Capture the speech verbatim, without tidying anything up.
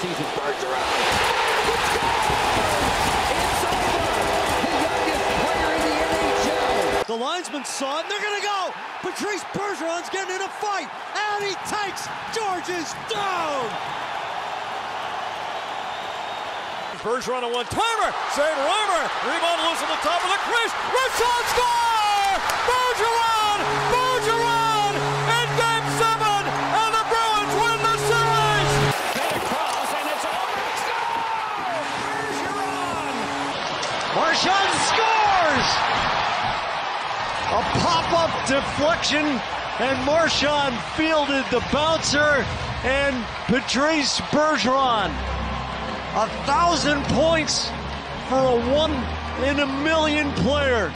season. Bergeron! It's over! The youngest player in the N H L! The linesman saw it, and they're going to go! Patrice Bergeron's getting in a fight, and he takes Georges down! Bergeron a one-timer, save Reimer, rebound loose on the top of the crease, Richard score! Bergeron! Bergeron! In game seven, and the Bruins win the series! Get across, and it's over, score! Bergeron! Marchand scores! A pop-up deflection, and Marchand fielded the bouncer, and Patrice Bergeron. A thousand points for a one in a million player.